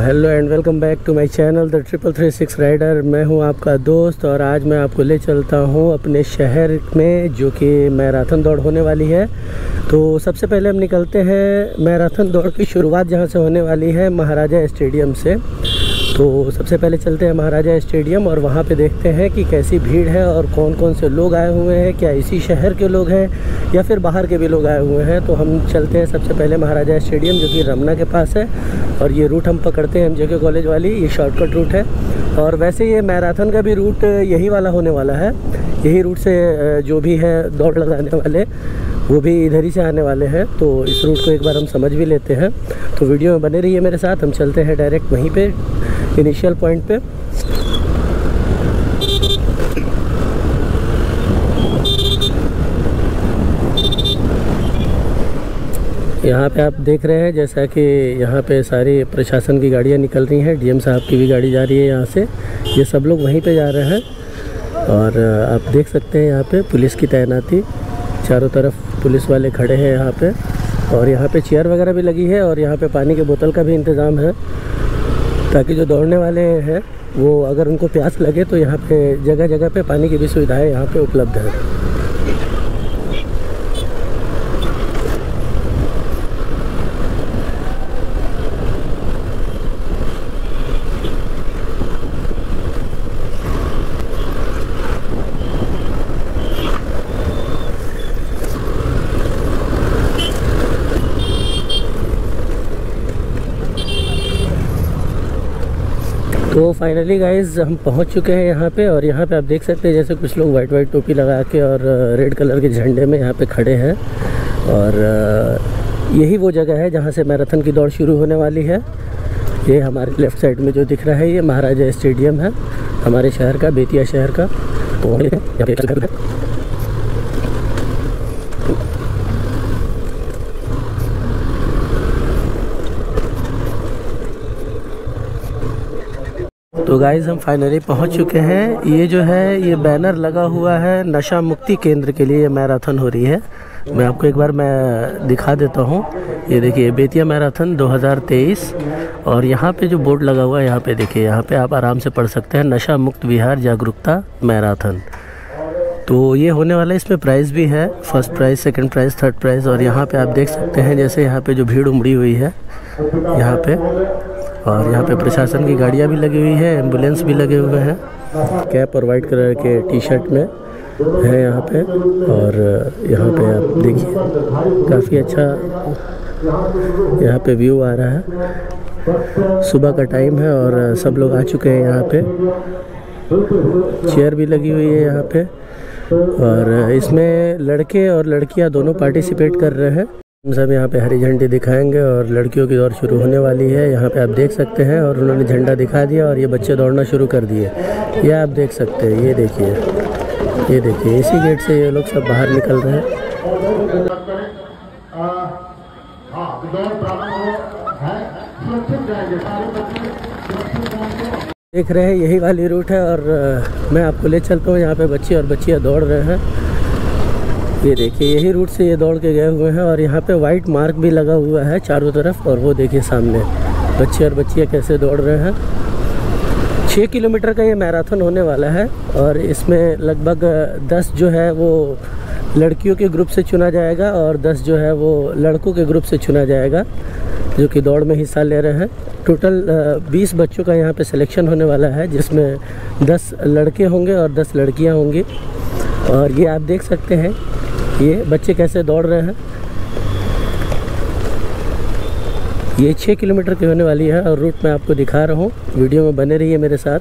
Hello and welcome back to my channel the 336 rider. मैं हूं आपका दोस्त और आज मैं आपको ले चलता हूं अपने शहर में जो कि मैराथन दौड़ होने वाली है। तो सबसे पहले हम निकलते हैं मैराथन दौड़ की शुरुआत जहां से होने वाली है महाराजा स्टेडियम से। तो सबसे पहले चलते हैं महाराजा स्टेडियम और वहां पे देखते हैं कि कैसी भीड़ है और कौन कौन से लोग आए हुए हैं, क्या इसी शहर के लोग हैं या फिर बाहर के भी लोग आए हुए हैं। तो हम चलते हैं सबसे पहले महाराजा स्टेडियम जो कि रमना के पास है और ये रूट हम पकड़ते हैं MJK कॉलेज वाली, ये शॉर्टकट रूट है। और वैसे ये मैराथन का भी रूट यही वाला होने वाला है, यही रूट से जो भी है दौड़ लगाने वाले वो भी इधर ही से आने वाले हैं। तो इस रूट को एक बार हम समझ भी लेते हैं। तो वीडियो में बने रहिए मेरे साथ, हम चलते हैं डायरेक्ट वहीं पे इनिशियल पॉइंट पे। यहाँ पे आप देख रहे हैं जैसा कि यहाँ पे सारी प्रशासन की गाड़ियाँ निकल रही हैं, DM साहब की भी गाड़ी जा रही है यहाँ से, ये सब लोग वहीं पे जा रहे हैं। और आप देख सकते हैं यहाँ पे पुलिस की तैनाती, चारों तरफ पुलिस वाले खड़े हैं यहाँ पे। और यहाँ पे चेयर वगैरह भी लगी है और यहाँ पे पानी के बोतल का भी इंतज़ाम है ताकि जो दौड़ने वाले हैं वो अगर उनको प्यास लगे तो यहाँ पे जगह जगह पे पानी की भी सुविधाएं यहाँ पे उपलब्ध है। तो फाइनली गाइज़ हम पहुंच चुके हैं यहाँ पे। और यहाँ पे आप देख सकते हैं जैसे कुछ लोग वाइट टोपी लगा के और रेड कलर के झंडे में यहाँ पे खड़े हैं। और यही वो जगह है जहाँ से मैराथन की दौड़ शुरू होने वाली है। ये हमारे लेफ़्ट साइड में जो दिख रहा है ये महाराजा स्टेडियम है हमारे शहर का, बेतिया शहर का। तो गाइज़ हम फाइनली पहुंच चुके हैं। ये जो है ये बैनर लगा हुआ है नशा मुक्ति केंद्र के लिए, ये मैराथन हो रही है। मैं आपको एक बार मैं दिखा देता हूं। ये देखिए बेतिया मैराथन 2023 और यहाँ पे जो बोर्ड लगा हुआ है यहाँ पे देखिए, यहाँ पे आप आराम से पढ़ सकते हैं नशा मुक्त बिहार जागरूकता मैराथन। तो ये होने वाला है, इसमें प्राइज़ भी है, first prize, second prize, third prize. और यहाँ पे आप देख सकते हैं जैसे यहाँ पे जो भीड़ उमड़ी हुई है यहाँ पे। और यहाँ पे प्रशासन की गाड़ियाँ भी लगी हुई है, एम्बुलेंस भी लगे हुए हैं, कैप और वाइट कलर के टी-शर्ट में है यहाँ पे। और यहाँ पे आप देखिए काफ़ी अच्छा यहाँ पे व्यू आ रहा है। सुबह का टाइम है और सब लोग आ चुके हैं यहाँ पे, चेयर भी लगी हुई है यहाँ पे। और इसमें लड़के और लड़कियाँ दोनों पार्टिसिपेट कर रहे हैं। हम सब यहाँ पे हरी झंडी दिखाएंगे और लड़कियों की दौड़ शुरू होने वाली है, यहाँ पे आप देख सकते हैं। और उन्होंने झंडा दिखा दिया और ये बच्चे दौड़ना शुरू कर दिए, ये आप देख सकते हैं। ये देखिए, ये देखिए इसी गेट से ये लोग सब बाहर निकल रहे हैं। देख रहे हैं यही वाली रूट है और मैं आपको ले चलता हूँ। यहाँ पे बच्चे और बच्चियाँ दौड़ रहे हैं, ये देखिए यही रूट से ये दौड़ के गए हुए हैं। और यहाँ पे वाइट मार्क भी लगा हुआ है चारों तरफ। और वो देखिए सामने बच्चे और बच्चियाँ कैसे दौड़ रहे हैं। 6 किलोमीटर का ये मैराथन होने वाला है और इसमें लगभग 10 जो है वो लड़कियों के ग्रुप से चुना जाएगा और 10 जो है वो लड़कों के ग्रुप से चुना जाएगा जो कि दौड़ में हिस्सा ले रहे हैं। टोटल 20 बच्चों का यहाँ पे सिलेक्शन होने वाला है जिसमें 10 लड़के होंगे और 10 लड़कियाँ होंगी। और ये आप देख सकते हैं ये बच्चे कैसे दौड़ रहे हैं। ये 6 किलोमीटर की होने वाली है और रूट मैं आपको दिखा रहा हूँ, वीडियो में बने रहिए मेरे साथ।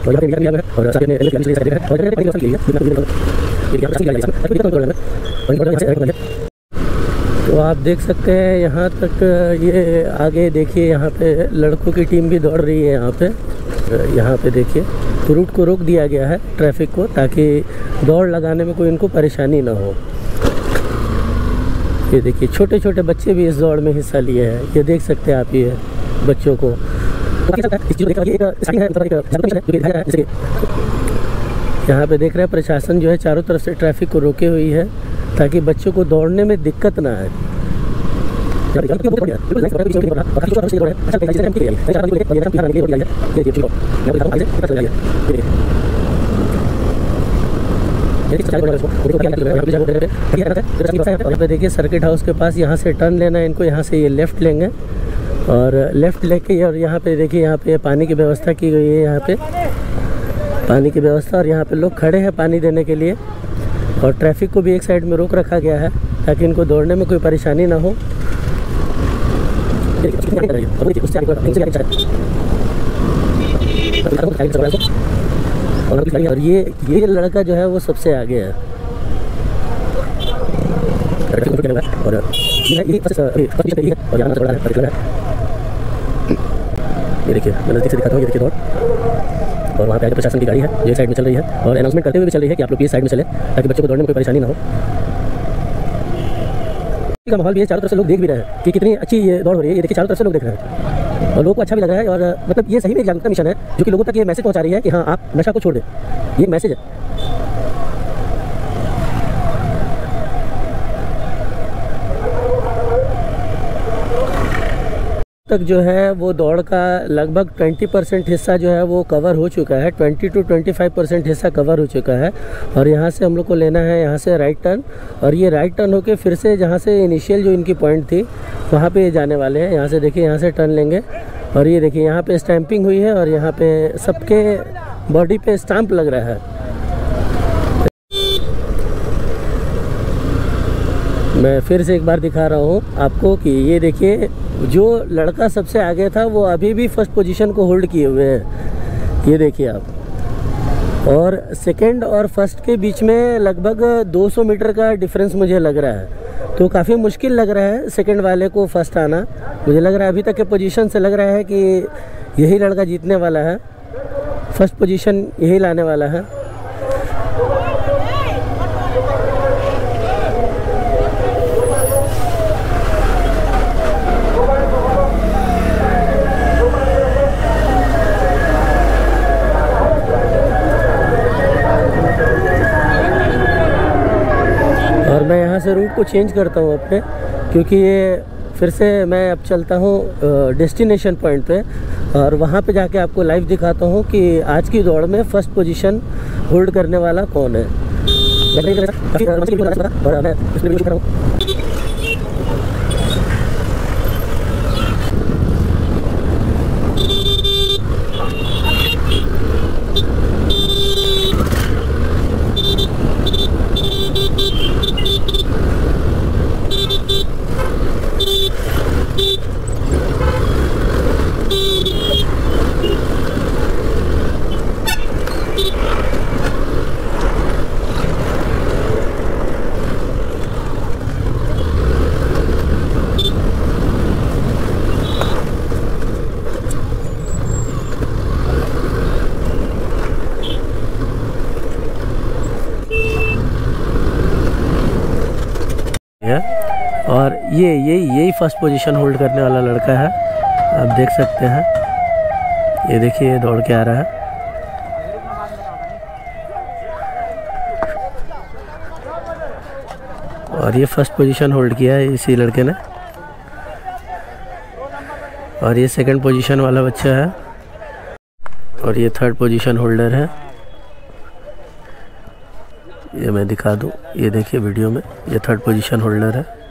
तो आप देख सकते हैं यहाँ तक, ये आगे देखिए यहाँ पे लड़कों की टीम भी दौड़ रही है। यहाँ पे देखिए रूट को रोक दिया गया है ट्रैफिक को ताकि दौड़ लगाने में कोई इनको परेशानी ना हो। ये देखिए छोटे छोटे बच्चे भी इस दौड़ में हिस्सा लिए हैं, ये देख सकते हैं आप ये बच्चों को। यहाँ पे देख रहे हैं प्रशासन जो है चारों तरफ से ट्रैफिक को रोके हुई है ताकि बच्चों को दौड़ने में दिक्कत ना आए। देखिए सर्किट हाउस के पास यहाँ से टर्न लेना है इनको, यहाँ से ये लेफ़्ट लेंगे और लेफ़्ट लेके और यहाँ पे देखिए यहाँ पे पानी की व्यवस्था की गई है, यहाँ पे पानी की व्यवस्था और यहाँ पे लोग खड़े हैं पानी देने के लिए और ट्रैफिक को भी एक साइड में रोक रखा गया है ताकि इनको दौड़ने में कोई परेशानी ना हो। और ये लड़का जो है वो सबसे आगे है और ये देखिए मैं नज़दीक से दिखाता हूँ, ये देखिए दौड़ और वहाँ पे आगे प्रशासन की गाड़ी है जो एक साइड में चल रही है और अनाउंसमेंट करते हुए भी चल रही है कि आप लोग ये साइड में चले ताकि बच्चों को दौड़ने में कोई परेशानी ना हो। का माहौल भी है, चारों तरफ से लोग देख भी रहे हैं कि कितनी अच्छी ये दौड़ हो रही है। ये देखिए चारों तरफ से लोग देख रहे हैं और लोगों को अच्छा भी लग रहा है और मतलब ये सही में एक जागरूकता मिशन है जो कि लोगों तक ये मैसेज पहुँचा रही है कि हाँ आप नशा को छोड़ दें, ये मैसेज है। तक जो है वो दौड़ का लगभग 20% हिस्सा जो है वो कवर हो चुका है, 20 to 25% हिस्सा कवर हो चुका है और यहाँ से हम लोग को लेना है यहाँ से राइट टर्न और ये राइट टर्न होके फिर से जहाँ से इनिशियल जो इनकी पॉइंट थी वहाँ पे जाने वाले हैं। यहाँ से देखिए यहाँ से टर्न लेंगे और ये देखिए यहाँ पे स्टैंपिंग हुई है और यहाँ पे सबके बॉडी पे स्टैंप लग रहा है। मैं फिर से एक बार दिखा रहा हूँ आपको कि ये देखिए जो लड़का सबसे आगे था वो अभी भी फर्स्ट पोजीशन को होल्ड किए हुए हैं, ये देखिए आप। और सेकंड और फर्स्ट के बीच में लगभग 200 मीटर का डिफरेंस मुझे लग रहा है, तो काफ़ी मुश्किल लग रहा है सेकंड वाले को फर्स्ट आना। मुझे लग रहा है अभी तक के पोजीशन से लग रहा है कि यही लड़का जीतने वाला है, फर्स्ट पोजीशन यही लाने वाला है। और मैं यहाँ से रूट को चेंज करता हूँ अपने, क्योंकि ये फिर से मैं अब चलता हूँ डेस्टिनेशन पॉइंट पे और वहाँ पे जाके आपको लाइव दिखाता हूँ कि आज की दौड़ में फर्स्ट पोजीशन होल्ड करने वाला कौन है। और यही फर्स्ट पोजीशन होल्ड करने वाला लड़का है, आप देख सकते हैं। ये देखिए ये दौड़ के आ रहा है और ये फर्स्ट पोजीशन होल्ड किया है इसी लड़के ने और ये सेकंड पोजीशन वाला बच्चा है और ये थर्ड पोजीशन होल्डर है। ये मैं दिखा दूं, ये देखिए वीडियो में, ये थर्ड पोजीशन होल्डर है।